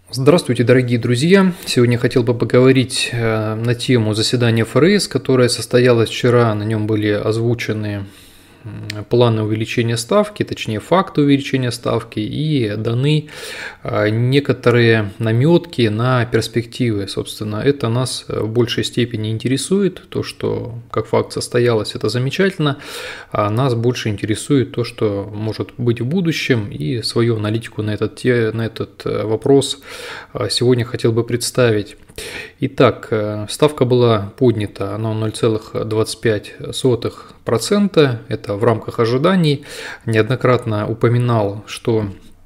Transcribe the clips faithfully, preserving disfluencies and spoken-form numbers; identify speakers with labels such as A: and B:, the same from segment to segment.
A: Здравствуйте, дорогие друзья! Сегодня я хотел бы поговорить на тему заседания эф эр эс, которое состоялось вчера. На нем были озвучены планы увеличения ставки, точнее факты увеличения ставки, и даны некоторые наметки на перспективы. Собственно, это нас в большей степени интересует. То, что как факт состоялось, это замечательно, а нас больше интересует то, что может быть в будущем, и свою аналитику на этот, на этот вопрос сегодня хотел бы представить. Итак, ставка была поднята на ноль целых двадцать пять сотых процента, это в рамках ожиданий. Неоднократно упоминал, что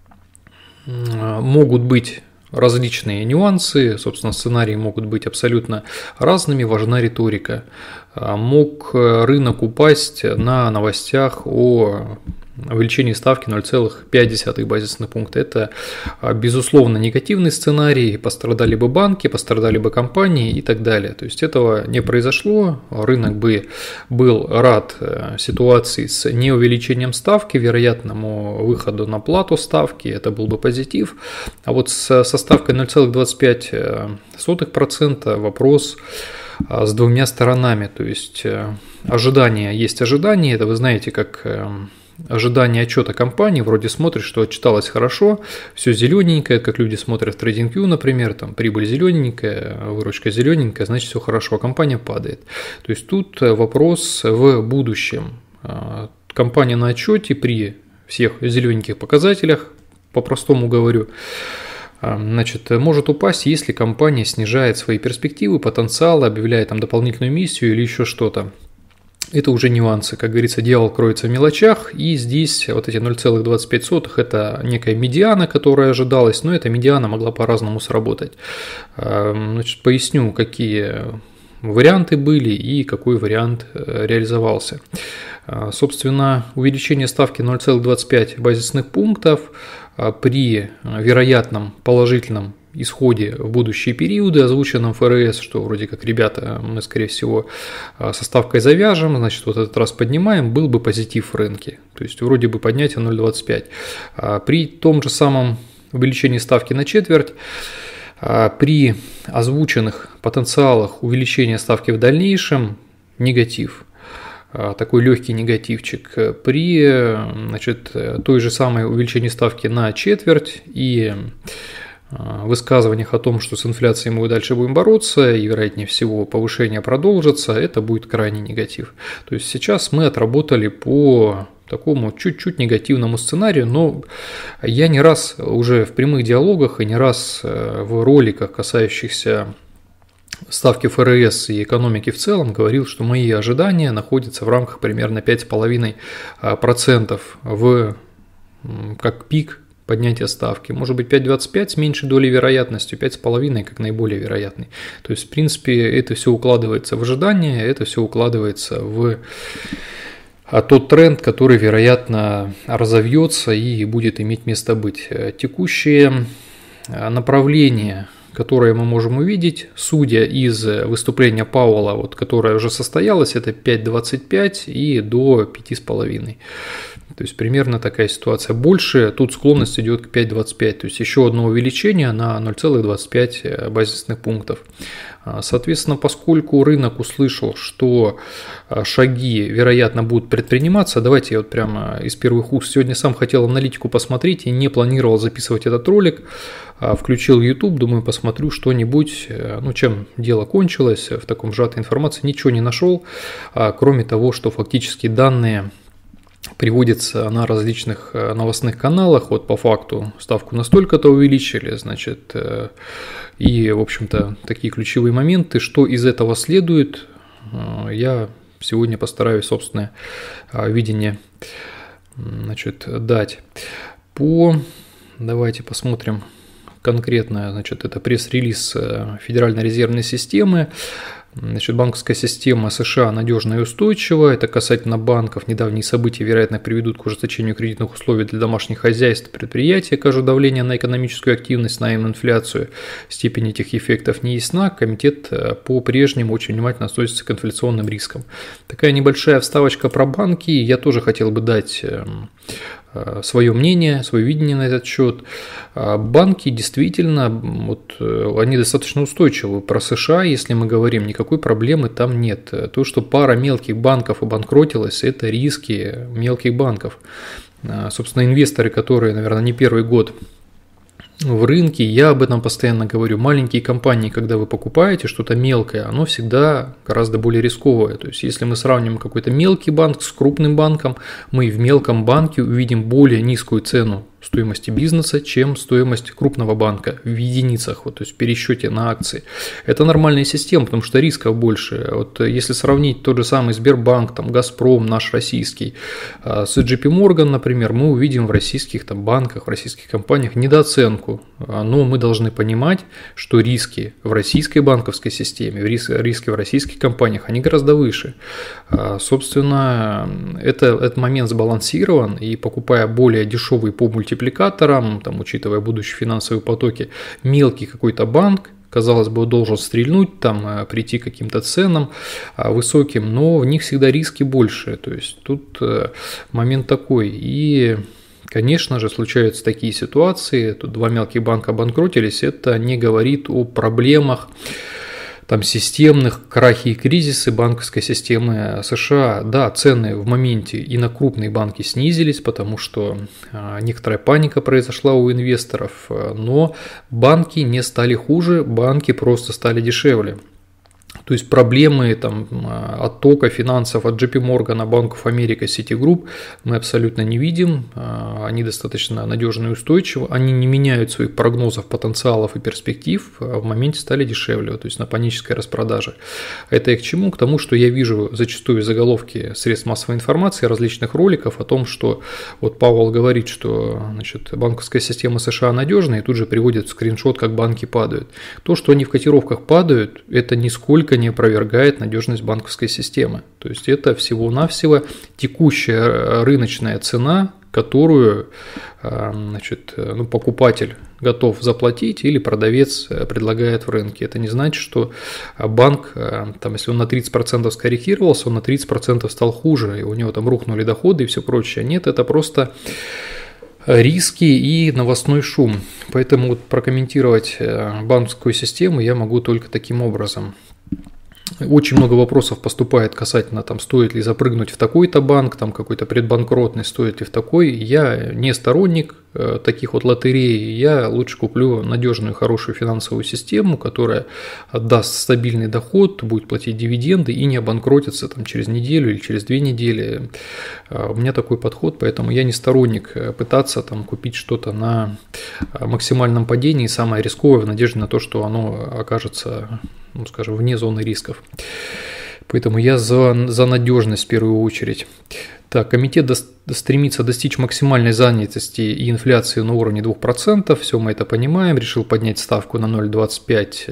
A: могут быть различные нюансы, собственно, сценарии могут быть абсолютно разными, важна риторика. Мог рынок упасть на новостях о увеличении ставки ноль целых пять десятых базисных пункта. Это, безусловно, негативный сценарий, пострадали бы банки, пострадали бы компании и так далее. То есть этого не произошло, рынок бы был рад ситуации с неувеличением ставки, вероятному выходу на плату ставки, это был бы позитив. А вот со ставкой ноль целых двадцать пять сотых процента вопрос с двумя сторонами. То есть ожидания есть ожидания, это вы знаете, как ожидание отчета компании, вроде смотришь, что отчиталось хорошо, все зелененькое, как люди смотрят в TradingView, например, там прибыль зелененькая, выручка зелененькая, значит все хорошо, а компания падает. То есть тут вопрос в будущем. Компания на отчете при всех зелененьких показателях, по-простому говорю, значит, может упасть, если компания снижает свои перспективы, потенциал, объявляет там дополнительную миссию или еще что-то. Это уже нюансы, как говорится, дьявол кроется в мелочах, и здесь вот эти ноль целых двадцать пять сотых это некая медиана, которая ожидалась, но эта медиана могла по-разному сработать. Значит, поясню, какие варианты были и какой вариант реализовался. Собственно, увеличение ставки ноль целых двадцать пять базисных пунктов при вероятном положительном исходе в будущие периоды, озвученном эф эр эс, что вроде как, ребята, мы, скорее всего, со ставкой завяжем, значит, вот этот раз поднимаем, был бы позитив в рынке. То есть, вроде бы поднятие ноль целых двадцать пять. При том же самом увеличении ставки на четверть, при озвученных потенциалах увеличения ставки в дальнейшем, негатив. Такой легкий негативчик. При, значит, той же самой увеличении ставки на четверть и высказываниях о том, что с инфляцией мы дальше будем бороться и, вероятнее всего, повышение продолжится, это будет крайне негатив. То есть сейчас мы отработали по такому чуть-чуть негативному сценарию, но я не раз уже в прямых диалогах и не раз в роликах, касающихся ставки эф эр эс и экономики в целом, говорил, что мои ожидания находятся в рамках примерно пять целых пять десятых процента в как пик поднятие ставки. Может быть, пять целых двадцать пять с меньшей долей вероятностью, пять целых пять десятых как наиболее вероятный. То есть, в принципе, это все укладывается в ожидание, это все укладывается в тот тренд, который, вероятно, разовьется и будет иметь место быть. Текущие направления, которые мы можем увидеть, судя из выступления Пауэлла, вот, которое уже состоялось, это пять целых двадцать пять и до пяти с половиной. То есть примерно такая ситуация. Больше тут склонность идет к пять целых двадцать пять, то есть еще одно увеличение на ноль целых двадцать пять базисных пунктов. Соответственно, поскольку рынок услышал, что шаги, вероятно, будут предприниматься, давайте я вот прямо из первых уст сегодня сам хотел аналитику посмотреть и не планировал записывать этот ролик, включил YouTube, думаю, посмотрю что-нибудь, ну, чем дело кончилось, в таком сжатой информации ничего не нашел, кроме того, что фактически данные приводится на различных новостных каналах, вот по факту ставку настолько-то увеличили, значит, и, в общем-то, такие ключевые моменты, что из этого следует, я сегодня постараюсь собственное видение, значит, дать. По, давайте посмотрим конкретно, значит, это пресс-релиз Федеральной резервной системы. Значит, банковская система США надежна и устойчива. Это касательно банков. Недавние события, вероятно, приведут к ужесточению кредитных условий для домашних хозяйств и предприятий, окажут давление на экономическую активность, на инфляцию. Степень этих эффектов не ясна. Комитет по-прежнему очень внимательно относится к инфляционным рискам. Такая небольшая вставочка про банки. Я тоже хотел бы дать свое мнение, свое видение на этот счет. Банки действительно, вот, они достаточно устойчивы. Про США, если мы говорим, никакой проблемы там нет. То, что пара мелких банков обанкротилась, это риски мелких банков. Собственно, инвесторы, которые, наверное, не первый год в рынке, я об этом постоянно говорю, маленькие компании, когда вы покупаете что-то мелкое, оно всегда гораздо более рисковое. То есть, если мы сравним какой-то мелкий банк с крупным банком, мы в мелком банке увидим более низкую цену стоимости бизнеса, чем стоимость крупного банка в единицах, вот, то есть в пересчете на акции. Это нормальная система, потому что рисков больше. Вот если сравнить тот же самый Сбербанк, там, Газпром, наш российский, с джей пи Morgan, например, мы увидим в российских там, банках, в российских компаниях недооценку. Но мы должны понимать, что риски в российской банковской системе, риски в российских компаниях, они гораздо выше. Собственно, это, этот момент сбалансирован, и покупая более дешевый по мультипликаторам, там, учитывая будущие финансовые потоки, мелкий какой-то банк, казалось бы, должен стрельнуть, там, прийти к каким-то ценам высоким, но в них всегда риски больше. То есть тут момент такой. И, конечно же, случаются такие ситуации. Тут два мелких банка обанкротились. Это не говорит о проблемах там системных, крахи и кризисы банковской системы США. Да, цены в моменте и на крупные банки снизились, потому что некоторая паника произошла у инвесторов, но банки не стали хуже, банки просто стали дешевле. То есть проблемы там, оттока финансов от джей пи Morgan, Bank of America, Citigroup мы абсолютно не видим. Они достаточно надежны и устойчивы. Они не меняют своих прогнозов, потенциалов и перспектив, а в моменте стали дешевле, то есть на панической распродаже. Это и к чему? К тому, что я вижу зачастую заголовки средств массовой информации, различных роликов о том, что вот Пауэлл говорит, что значит, банковская система США надежная, и тут же приводит скриншот, как банки падают. То, что они в котировках падают, это нисколько не опровергает надежность банковской системы. То есть это всего-навсего текущая рыночная цена, которую значит, ну, покупатель готов заплатить или продавец предлагает в рынке. Это не значит, что банк, там, если он на тридцать процентов скорректировался, он на тридцать процентов стал хуже, и у него там рухнули доходы и все прочее. Нет, это просто риски и новостной шум. Поэтому вот прокомментировать банковскую систему я могу только таким образом. Очень много вопросов поступает касательно, там, стоит ли запрыгнуть в такой-то банк, там какой-то предбанкротный, стоит ли в такой. Я не сторонник э, таких вот лотерей, я лучше куплю надежную, хорошую финансовую систему, которая даст стабильный доход, будет платить дивиденды и не обанкротится там, через неделю или через две недели. Э, у меня такой подход, поэтому я не сторонник пытаться там, купить что-то на максимальном падении, самое рисковое, в надежде на то, что оно окажется, ну, скажем, вне зоны рисков. Поэтому я за, за надежность в первую очередь. Так, комитет до, стремится достичь максимальной занятости и инфляции на уровне двух процентов. Все мы это понимаем. Решил поднять ставку на ноль целых двадцать пять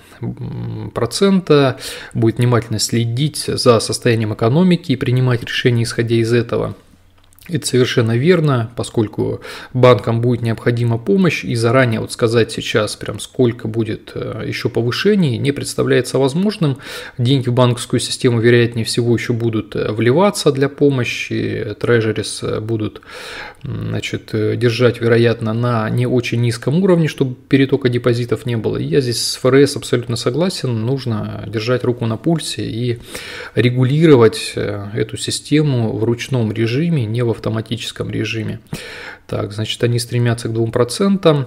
A: сотых процента. Будет внимательно следить за состоянием экономики и принимать решения, исходя из этого. Это совершенно верно, поскольку банкам будет необходима помощь, и заранее вот сказать сейчас, прям сколько будет еще повышений, не представляется возможным. Деньги в банковскую систему, вероятнее всего, еще будут вливаться для помощи, трежерис будут, значит, держать, вероятно, на не очень низком уровне, чтобы перетока депозитов не было. И я здесь с эф эр эс абсолютно согласен, нужно держать руку на пульсе и регулировать эту систему в ручном режиме, не в автоматическом режиме. Так, значит, они стремятся к двум процентам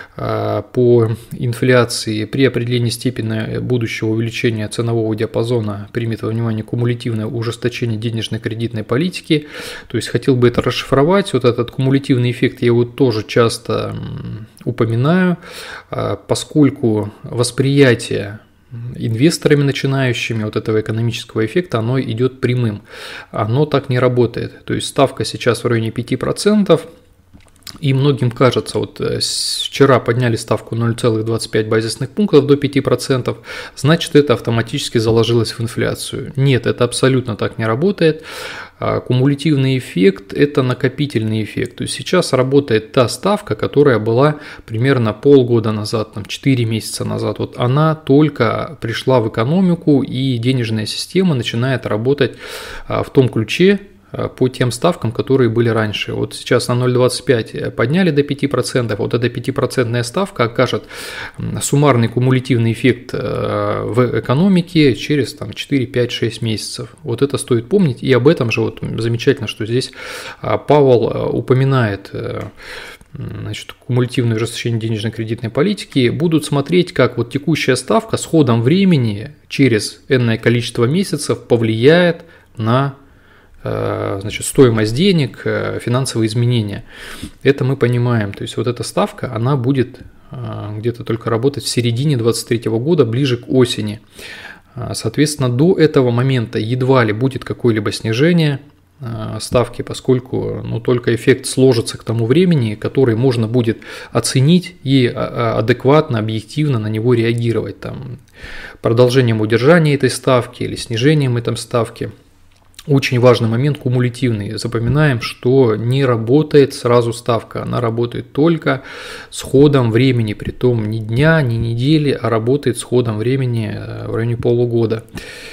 A: по инфляции. При определении степени будущего увеличения ценового диапазона примет во внимание кумулятивное ужесточение денежно-кредитной политики. То есть хотел бы это расшифровать. Вот этот кумулятивный эффект я его тоже часто упоминаю, поскольку восприятие инвесторами начинающими вот этого экономического эффекта, оно идет прямым. Оно так не работает. То есть ставка сейчас в районе пяти процентов. И многим кажется, вот вчера подняли ставку ноль целых двадцать пять базисных пунктов до пяти процентов, значит, это автоматически заложилось в инфляцию. Нет, это абсолютно так не работает. Кумулятивный эффект – это накопительный эффект. То есть сейчас работает та ставка, которая была примерно полгода назад, там, четыре месяца назад. Вот она только пришла в экономику, и денежная система начинает работать в том ключе, по тем ставкам, которые были раньше. Вот сейчас на ноль целых двадцать пять сотых подняли до пяти процентов, вот эта пятипроцентная ставка окажет суммарный кумулятивный эффект в экономике через там, четыре, пять, шесть месяцев. Вот это стоит помнить, и об этом же вот замечательно, что здесь Павел упоминает. Значит, кумулятивное ужесточение денежно-кредитной политики, будут смотреть, как вот текущая ставка с ходом времени через энное количество месяцев повлияет на, значит, стоимость денег, финансовые изменения. Это мы понимаем. То есть вот эта ставка, она будет где-то только работать в середине две тысячи двадцать третьего года, ближе к осени. Соответственно, до этого момента едва ли будет какое-либо снижение ставки, поскольку ну, только эффект сложится к тому времени, который можно будет оценить и адекватно, объективно на него реагировать, там, продолжением удержания этой ставки или снижением этой ставки. Очень важный момент кумулятивный. Запоминаем, что не работает сразу ставка, она работает только с ходом времени, притом не дня, не недели, а работает с ходом времени в районе полугода.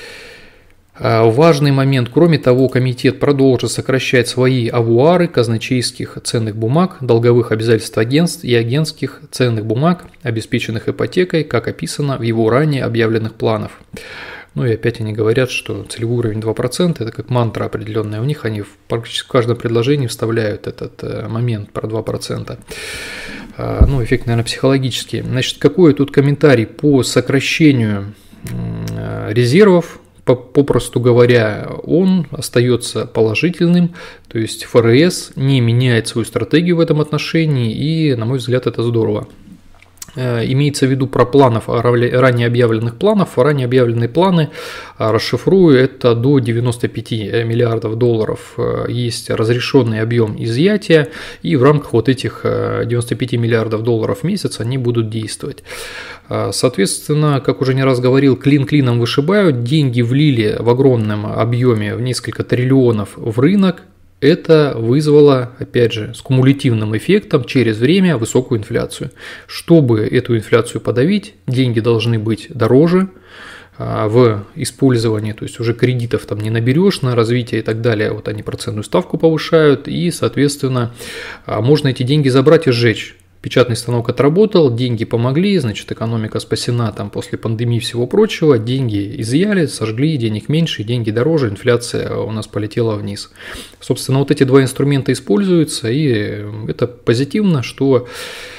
A: Важный момент, кроме того, комитет продолжит сокращать свои авуары казначейских ценных бумаг, долговых обязательств агентств и агентских ценных бумаг, обеспеченных ипотекой, как описано в его ранее объявленных планах. Ну и опять они говорят, что целевой уровень два процента – это как мантра определенная у них, они практически в каждом предложении вставляют этот момент про два процента. Ну, эффект, наверное, психологический. Значит, какой тут комментарий по сокращению резервов? Попросту говоря, он остается положительным, то есть ФРС не меняет свою стратегию в этом отношении, и, на мой взгляд, это здорово. Имеется в виду про планов, ранее объявленных планов. Ранее объявленные планы, расшифрую, это до девяноста пяти миллиардов долларов есть разрешенный объем изъятия, и в рамках вот этих девяноста пяти миллиардов долларов в месяц они будут действовать. Соответственно, как уже не раз говорил, клин клином вышибают, деньги влили в огромном объеме, в несколько триллионов в рынок. Это вызвало, опять же, с кумулятивным эффектом через время высокую инфляцию. Чтобы эту инфляцию подавить, деньги должны быть дороже в использовании, то есть уже кредитов там не наберешь на развитие и так далее, вот они процентную ставку повышают, и, соответственно, можно эти деньги забрать и сжечь. Печатный станок отработал, деньги помогли, значит, экономика спасена там после пандемии и всего прочего, деньги изъяли, сожгли, денег меньше, деньги дороже, инфляция у нас полетела вниз. Собственно, вот эти два инструмента используются, и это позитивно, что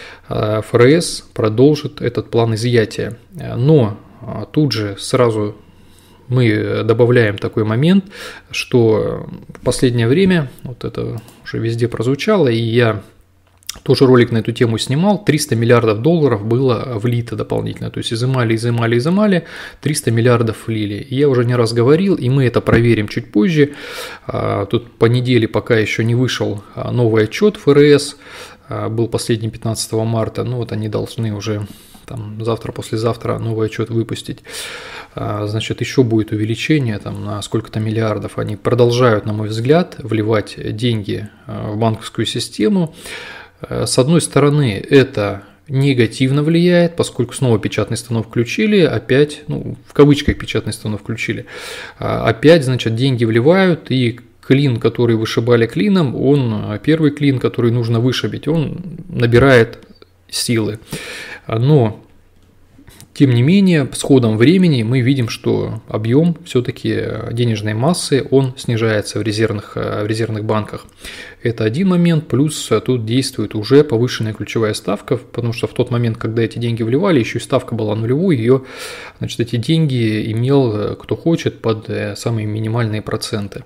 A: ФРС продолжит этот план изъятия. Но тут же сразу мы добавляем такой момент, что в последнее время, вот это уже везде прозвучало, и я тоже ролик на эту тему снимал, триста миллиардов долларов было влито дополнительно, то есть изымали, изымали, изымали, триста миллиардов влили. И я уже не раз говорил, и мы это проверим чуть позже, тут по неделе пока еще не вышел новый отчет ФРС, был последний пятнадцатого марта, ну вот они должны уже там завтра-послезавтра новый отчет выпустить. Значит, еще будет увеличение там, на сколько-то миллиардов. Они продолжают, на мой взгляд, вливать деньги в банковскую систему. С одной стороны, это негативно влияет, поскольку снова печатный станок включили, опять, ну, в кавычках печатный станок включили, опять, значит, деньги вливают, и клин, который вышибали клином, он, первый клин, который нужно вышибить, он набирает силы. Но, тем не менее, с ходом времени мы видим, что объем все-таки денежной массы, он снижается в резервных, в резервных банках. Это один момент, плюс тут действует уже повышенная ключевая ставка, потому что в тот момент, когда эти деньги вливали, еще и ставка была нулевой, ее, значит, эти деньги имел кто хочет под самые минимальные проценты.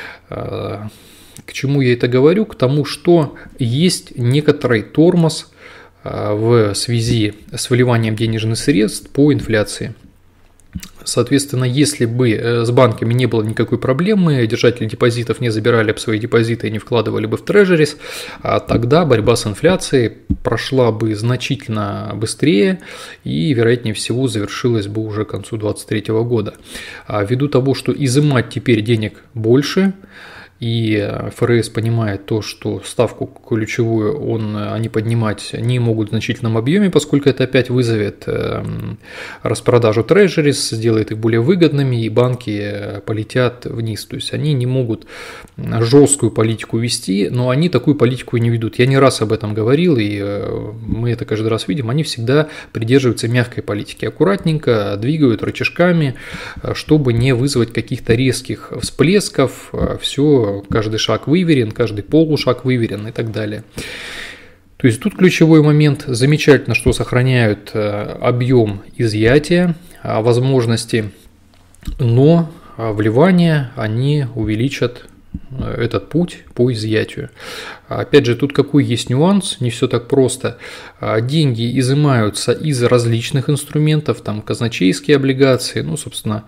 A: К чему я это говорю? К тому, что есть некоторый тормоз в связи с выливанием денежных средств по инфляции. Соответственно, если бы с банками не было никакой проблемы, держатели депозитов не забирали бы свои депозиты и не вкладывали бы в трежерис, тогда борьба с инфляцией прошла бы значительно быстрее и, вероятнее всего, завершилась бы уже к концу две тысячи двадцать третьего года. Ввиду того, что изымать теперь денег больше, и эф эр эс понимает то, что ставку ключевую он, они поднимать не могут в значительном объеме, поскольку это опять вызовет распродажу трежерис, сделает их более выгодными, и банки полетят вниз. То есть они не могут жесткую политику вести, но они такую политику и не ведут. Я не раз об этом говорил, и мы это каждый раз видим. Они всегда придерживаются мягкой политики, аккуратненько двигают рычажками, чтобы не вызвать каких-то резких всплесков. Все, каждый шаг выверен, каждый полушаг выверен и так далее. То есть тут ключевой момент. Замечательно, что сохраняют объем изъятия, возможности, но вливания они увеличат этот путь по изъятию. Опять же, тут какой есть нюанс, не все так просто. Деньги изымаются из различных инструментов, там казначейские облигации, ну, собственно,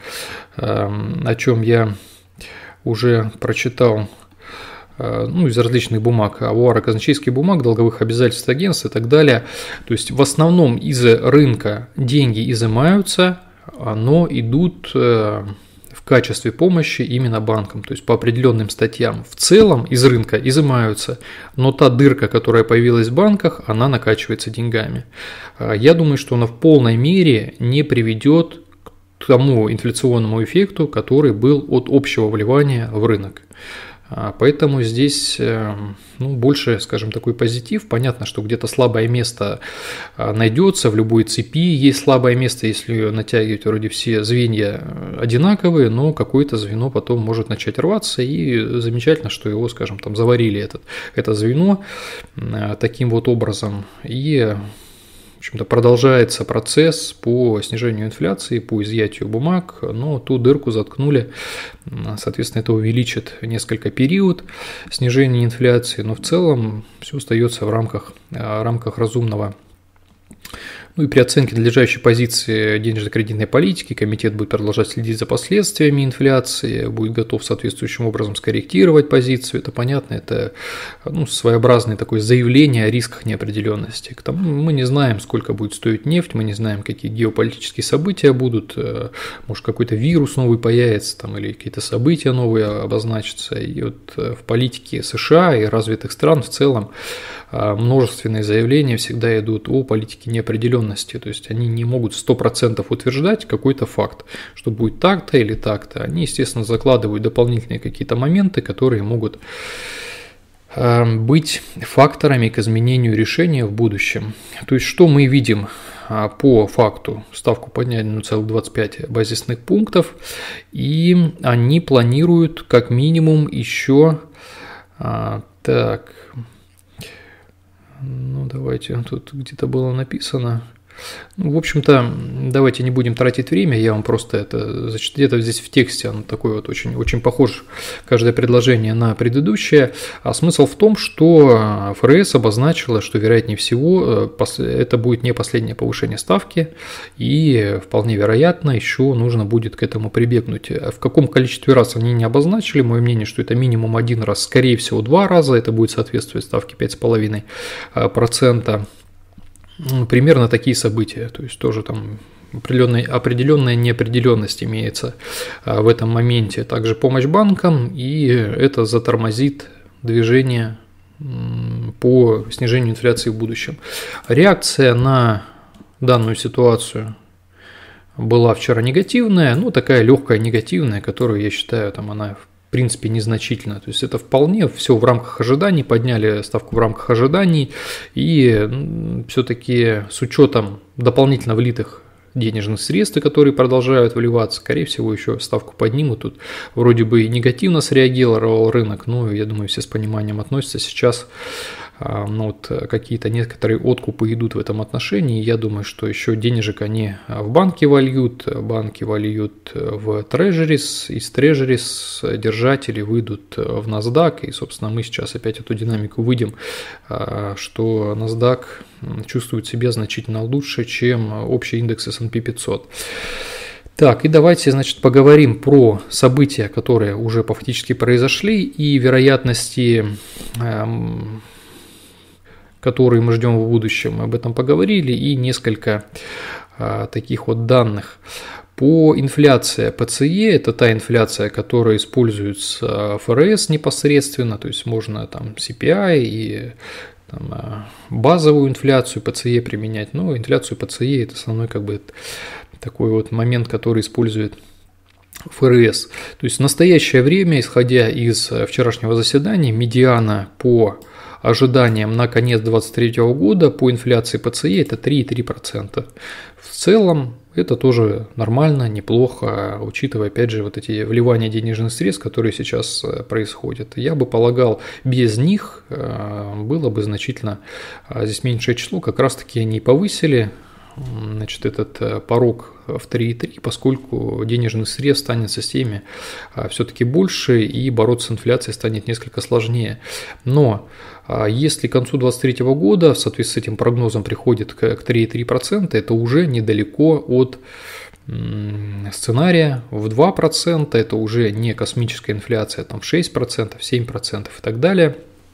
A: о чем я уже прочитал, ну, из различных бумаг, авуара казначейских бумаг, долговых обязательств агентств и так далее. То есть в основном из рынка деньги изымаются, но идут в качестве помощи именно банкам, то есть по определенным статьям. В целом из рынка изымаются, но та дырка, которая появилась в банках, она накачивается деньгами. Я думаю, что она в полной мере не приведет к тому инфляционному эффекту, который был от общего вливания в рынок. Поэтому здесь, ну, больше, скажем, такой позитив. Понятно, что где-то слабое место найдется, в любой цепи есть слабое место, если ее натягивать, вроде все звенья одинаковые, но какое-то звено потом может начать рваться, и замечательно, что его, скажем, там заварили этот, это звено таким вот образом, и в общем-то, продолжается процесс по снижению инфляции, по изъятию бумаг, но ту дырку заткнули, соответственно, это увеличит несколько период снижения инфляции, но в целом все остается в рамках, в рамках разумного. Ну и при оценке надлежащей позиции денежно-кредитной политики комитет будет продолжать следить за последствиями инфляции, будет готов соответствующим образом скорректировать позицию. Это понятно, это, ну, своеобразное такое заявление о рисках неопределенности. К тому мы не знаем, сколько будет стоить нефть, мы не знаем, какие геополитические события будут, может, какой-то вирус новый появится там, или какие-то события новые обозначатся. И вот в политике США и развитых стран в целом множественные заявления всегда идут о политике неопределенности. То есть они не могут сто процентов утверждать какой-то факт, что будет так-то или так-то. Они, естественно, закладывают дополнительные какие-то моменты, которые могут быть факторами к изменению решения в будущем. То есть что мы видим по факту? Ставку подняли на ноль целых двадцать пять сотых базисных пунктов, и они планируют как минимум еще... Так... Ну, давайте, тут где-то было написано. Ну, в общем-то, давайте не будем тратить время, я вам просто это, значит, где-то здесь в тексте, оно такое вот очень, очень похоже, каждое предложение на предыдущее. А смысл в том, что эф эр эс обозначила, что, вероятнее всего, это будет не последнее повышение ставки, и вполне вероятно, еще нужно будет к этому прибегнуть. В каком количестве раз они не обозначили, мое мнение, что это минимум один раз, скорее всего, два раза, это будет соответствовать ставке пять целых пять десятых процента. Примерно такие события, то есть тоже там определенная, определенная неопределенность имеется в этом моменте. Также помощь банкам, и это затормозит движение по снижению инфляции в будущем. Реакция на данную ситуацию была вчера негативная, ну такая легкая негативная, которую я считаю, там она в принципе незначительно. То есть это вполне все в рамках ожиданий, подняли ставку в рамках ожиданий, и все-таки с учетом дополнительно влитых денежных средств, которые продолжают вливаться, скорее всего, еще ставку поднимут. Тут вроде бы и негативно среагировал рынок, но я думаю, все с пониманием относятся. Сейчас ну, вот какие-то некоторые откупы идут в этом отношении. Я думаю, что еще денежек они в банки вольют, банки вольют в трежерис, из трежерис держатели выйдут в NASDAQ, и, собственно, мы сейчас опять эту динамику выйдем, что NASDAQ чувствует себя значительно лучше, чем общий индекс эс энд пи пятьсот. Так, и давайте, значит, поговорим про события, которые уже фактически произошли, и вероятности, эм, которые мы ждем в будущем. Мы об этом поговорили, и несколько э, таких вот данных. По инфляции ПЦЕ, это та инфляция, которая используется эф эр эс непосредственно, то есть можно там си пи ай и там, базовую инфляцию ПЦЕ применять, но инфляцию ПЦЕ – это основной как бы такой вот момент, который использует эф эр эс. То есть в настоящее время, исходя из вчерашнего заседания, медиана по ожиданиям на конец две тысячи двадцать третьего года по инфляции ПЦЕ это три и три десятых процента. В целом это тоже нормально, неплохо, учитывая, опять же, вот эти вливания денежных средств, которые сейчас происходят. Я бы полагал, без них было бы значительно здесь меньшее число, как раз-таки они повысили, значит, этот порог в три и три, поскольку денежных средств станет в системе все-таки больше и бороться с инфляцией станет несколько сложнее. Но если к концу две тысячи двадцать третьего года в соответствии с этим прогнозом приходит к три и три десятых процента, это уже недалеко от сценария в два процента, это уже не космическая инфляция, там в шесть процентов, семь процентов и так далее.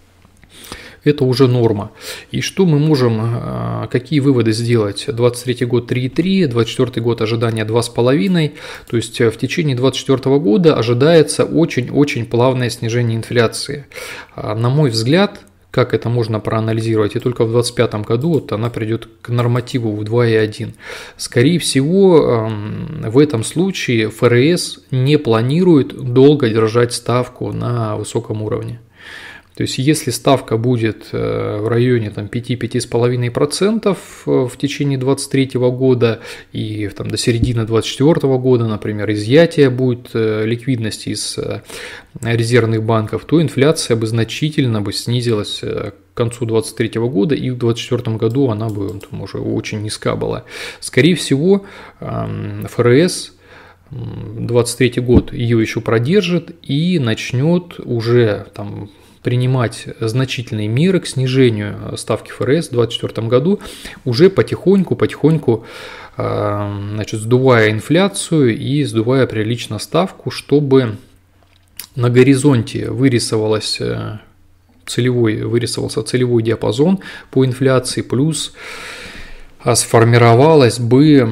A: Это уже норма. И что мы можем, какие выводы сделать? двадцать третий год три и три, двадцать четвёртый год ожидания два и пять. То есть в течение двадцать четвёртого года ожидается очень-очень плавное снижение инфляции. На мой взгляд, как это можно проанализировать, и только в двадцать пятом году вот она придет к нормативу в два и один. Скорее всего, в этом случае эф эр эс не планирует долго держать ставку на высоком уровне. То есть, если ставка будет в районе пять-пять с половиной процентов в течение двадцать третьего года и там, до середины двадцать четвёртого года, например, изъятие будет ликвидности из резервных банков, то инфляция бы значительно бы снизилась к концу двадцать третьего года, и в двадцать четвёртом году она бы там, уже очень низка была. Скорее всего, эф эр эс двадцать третий год ее еще продержит и начнет уже там принимать значительные меры к снижению ставки эф эр эс в двадцать четвёртом году, уже потихоньку-потихоньку значит, сдувая инфляцию и сдувая прилично ставку, чтобы на горизонте вырисовалась целевой, вырисовался целевой диапазон по инфляции, плюс сформировалась бы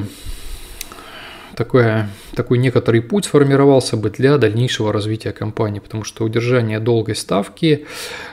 A: такое, такой некоторый путь сформировался бы для дальнейшего развития компании, потому что удержание долгой ставки,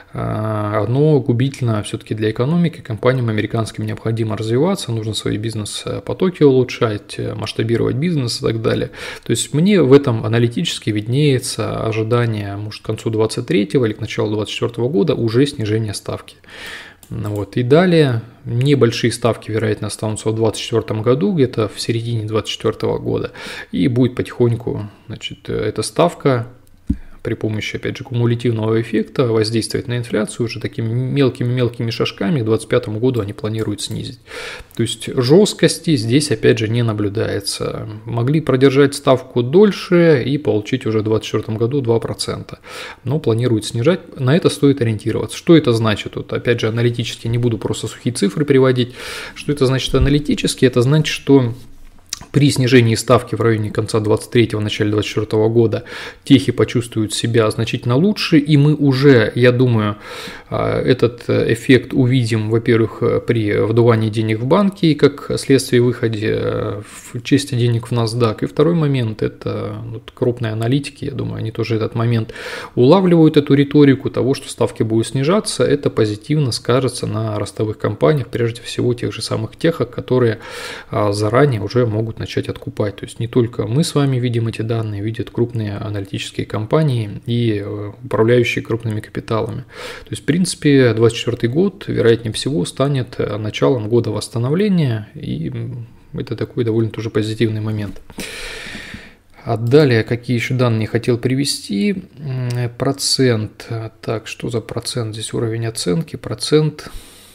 A: оно губительно все-таки для экономики. Компаниям американским необходимо развиваться, нужно свои бизнес-потоки улучшать, масштабировать бизнес и так далее. То есть мне в этом аналитически виднеется ожидание, может, к концу двадцать третьего или к началу двадцать четвёртого года уже снижение ставки. Вот. И далее небольшие ставки, вероятно, останутся в двадцать четвёртом году, где-то в середине двадцать четвёртого года, и будет потихоньку, значит, эта ставка при помощи, опять же, кумулятивного эффекта воздействовать на инфляцию уже такими мелкими-мелкими шажками. К двадцать пятому году они планируют снизить. То есть жесткости здесь, опять же, не наблюдается. Могли продержать ставку дольше и получить уже в двадцать четвёртом году два процента, но планируют снижать. На это стоит ориентироваться. Что это значит? Вот, опять же, аналитически не буду просто сухие цифры приводить. Что это значит аналитически? Это значит, что при снижении ставки в районе конца двадцать третьего, начале двадцать четвёртого года техи почувствуют себя значительно лучше, и мы уже, я думаю, этот эффект увидим, во-первых, при вдувании денег в банке и как следствие выходе в чисти денег в NASDAQ. И второй момент – это вот крупные аналитики, я думаю, они тоже этот момент улавливают, эту риторику того, что ставки будут снижаться. Это позитивно скажется на ростовых компаниях, прежде всего тех же самых техах, которые заранее уже могут начать откупать. То есть не только мы с вами видим эти данные, видят крупные аналитические компании и управляющие крупными капиталами. То есть, в принципе, двадцать четвёртый год, вероятнее всего, станет началом года восстановления, и это такой довольно тоже позитивный момент. А далее, какие еще данные хотел привести? Процент. Так, что за процент? Здесь уровень оценки. Процент.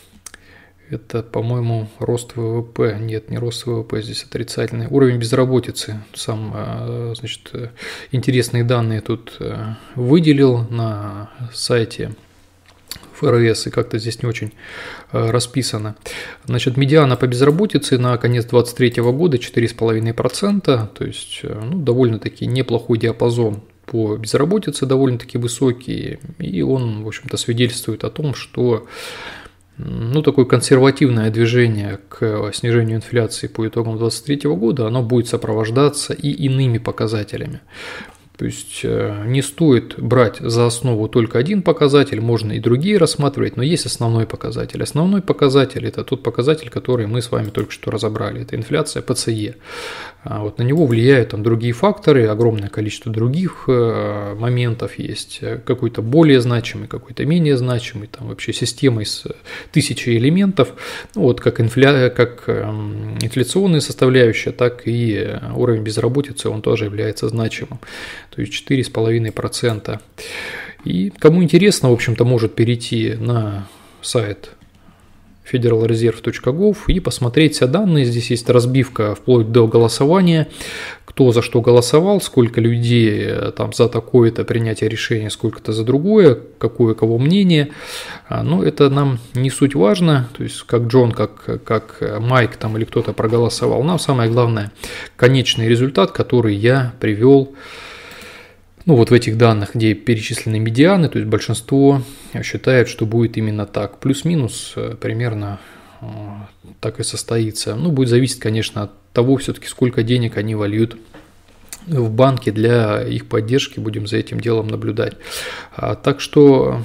A: Это, по-моему, рост вэ вэ пэ. Нет, не рост вэ вэ пэ, здесь отрицательный. Уровень безработицы. Сам, значит, интересные данные тут выделил на сайте эф эр эс, и как-то здесь не очень расписано. Значит, медиана по безработице на конец двадцать третьего года четыре и пять десятых процента, то есть, ну, довольно-таки неплохой диапазон по безработице, довольно-таки высокий, и он, в общем-то, свидетельствует о том, что ну, такое консервативное движение к снижению инфляции по итогам две тысячи двадцать третьего года, оно будет сопровождаться и иными показателями. То есть не стоит брать за основу только один показатель, можно и другие рассматривать, но есть основной показатель. Основной показатель – это тот показатель, который мы с вами только что разобрали, это инфляция пэ цэ е. Вот на него влияют там другие факторы, огромное количество других моментов есть, какой-то более значимый, какой-то менее значимый, там вообще система из тысячи элементов, ну, вот как, инфля... как инфляционная составляющая, так и уровень безработицы, он тоже является значимым. То есть четыре с половиной процента. И кому интересно, в общем-то, может перейти на сайт федерал резерв точка гов и посмотреть все данные. Здесь есть разбивка вплоть до голосования, кто за что голосовал, сколько людей там за такое-то принятие решения, сколько-то за другое, какое кого мнение. Но это нам не суть важно, то есть как Джон, как, как Майк там или кто-то проголосовал. Нам самое главное конечный результат, который я привел. Ну, вот в этих данных, где перечислены медианы, то есть большинство считает, что будет именно так. Плюс-минус примерно так и состоится. Ну, будет зависеть, конечно, от того, все-таки сколько денег они вольют в банки для их поддержки. Будем за этим делом наблюдать. Так что,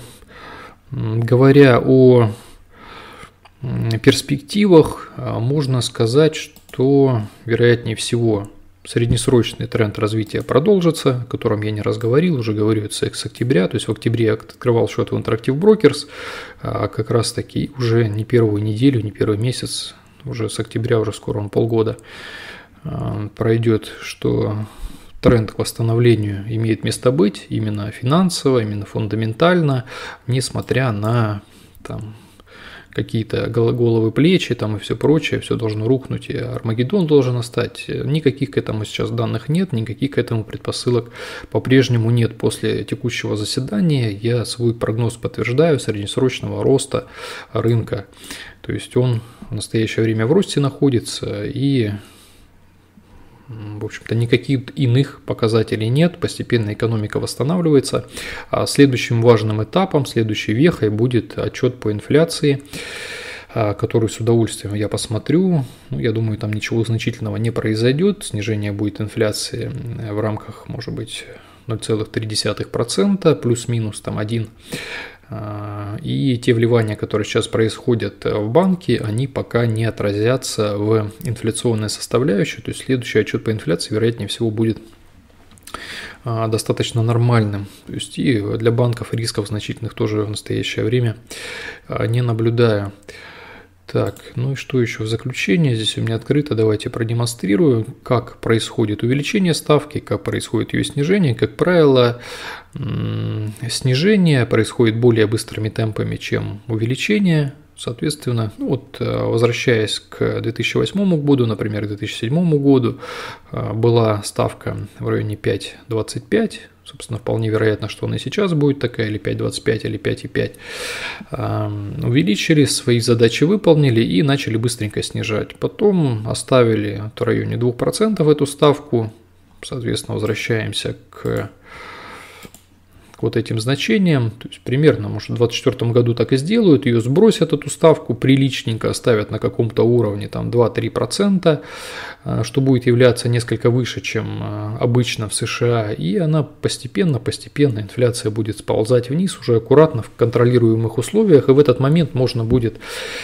A: говоря о перспективах, можно сказать, что, вероятнее всего, среднесрочный тренд развития продолжится, о котором я не раз говорил, уже говорю это с октября, то есть в октябре я открывал счет в Interactive Brokers, а как раз таки уже не первую неделю, не первый месяц, уже с октября, уже скоро он полгода пройдет, что тренд к восстановлению имеет место быть именно финансово, именно фундаментально, несмотря на там, какие-то головы, плечи там и все прочее, все должно рухнуть, и Армагеддон должен настать. Никаких к этому сейчас данных нет, никаких к этому предпосылок по-прежнему нет. После текущего заседания я свой прогноз подтверждаю среднесрочного роста рынка. То есть он в настоящее время в росте находится, и в общем-то, никаких иных показателей нет, постепенно экономика восстанавливается. А следующим важным этапом, следующей вехой будет отчет по инфляции, который с удовольствием я посмотрю. Ну, я думаю, там ничего значительного не произойдет, снижение будет инфляции в рамках, может быть, ноль целых три десятых процента, плюс-минус там один. И те вливания, которые сейчас происходят в банки, они пока не отразятся в инфляционной составляющей. То есть следующий отчет по инфляции, вероятнее всего, будет достаточно нормальным. То есть и для банков рисков значительных тоже в настоящее время не наблюдаю. Так, ну и что еще в заключение? Здесь у меня открыто, давайте продемонстрирую, как происходит увеличение ставки, как происходит ее снижение. Как правило, снижение происходит более быстрыми темпами, чем увеличение. Соответственно, ну вот, возвращаясь к две тысячи восьмому году, например, к две тысячи седьмому году, была ставка в районе пять целых двадцать пять сотых. Собственно, вполне вероятно, что она и сейчас будет такая, или пять целых двадцать пять, или пять целых пять десятых. Увеличили, свои задачи выполнили и начали быстренько снижать. Потом оставили в районе двух процентов эту ставку. Соответственно, возвращаемся к вот этим значениям, то есть примерно, может, в двадцать четвёртом году так и сделают, ее сбросят, эту ставку, приличненько оставят на каком-то уровне, там два-три процента, что будет являться несколько выше, чем обычно в США, и она постепенно-постепенно, инфляция будет сползать вниз уже аккуратно в контролируемых условиях, и в этот момент можно будет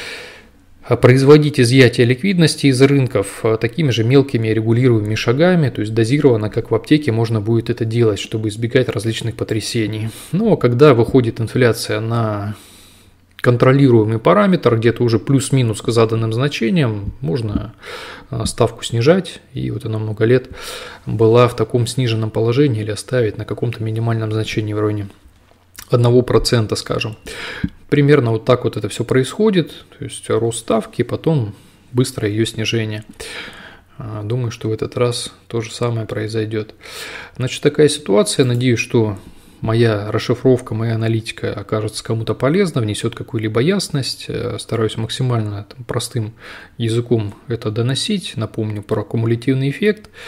A: производить изъятие ликвидности из рынков такими же мелкими регулируемыми шагами, то есть дозированно, как в аптеке, можно будет это делать, чтобы избегать различных потрясений. Но когда выходит инфляция на контролируемый параметр, где-то уже плюс-минус к заданным значениям, можно ставку снижать, и вот она много лет была в таком сниженном положении или оставить на каком-то минимальном значении в районе одного процента, скажем. Примерно вот так вот это все происходит, то есть рост ставки, потом быстрое ее снижение. Думаю, что в этот раз то же самое произойдет. Значит, такая ситуация. Надеюсь, что моя расшифровка, моя аналитика окажется кому-то полезна, внесет какую-либо ясность. Стараюсь максимально там, простым языком это доносить. Напомню про кумулятивный эффект.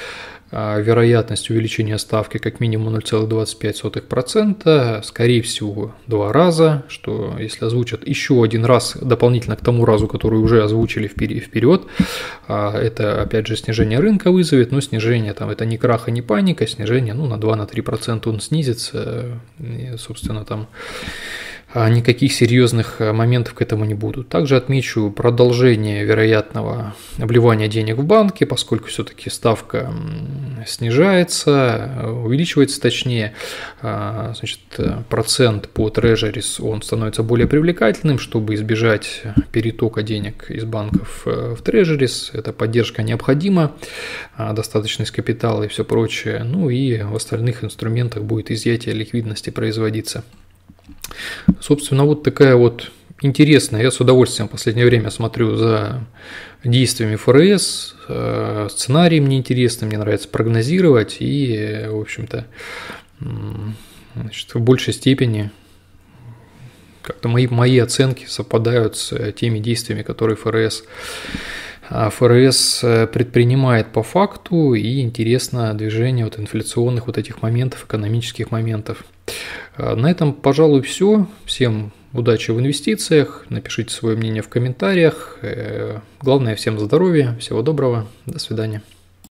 A: вероятность увеличения ставки как минимум ноль целых двадцать пять сотых процента, скорее всего, два раза, что если озвучат еще один раз дополнительно к тому разу, который уже озвучили вперед, это опять же снижение рынка вызовет, но снижение там это не крах и не паника, снижение ну, на два-три процента он снизится, и, собственно, там никаких серьезных моментов к этому не будут. Также отмечу продолжение вероятного обливания денег в банке, поскольку все-таки ставка снижается, увеличивается точнее, значит, процент по Treasuries он становится более привлекательным, чтобы избежать перетока денег из банков в Treasuries. Эта поддержка необходима, достаточность капитала и все прочее. Ну и в остальных инструментах будет изъятие ликвидности производиться. Собственно, вот такая вот интересная, я с удовольствием в последнее время смотрю за действиями ФРС, сценарий мне интересно, мне нравится прогнозировать и, в общем-то, значит, в большей степени как-то мои, мои оценки совпадают с теми действиями, которые ФРС ФРС предпринимает по факту, и интересно движение вот инфляционных вот этих моментов, экономических моментов. На этом, пожалуй, все. Всем удачи в инвестициях, напишите свое мнение в комментариях. Главное, всем здоровья, всего доброго, до свидания.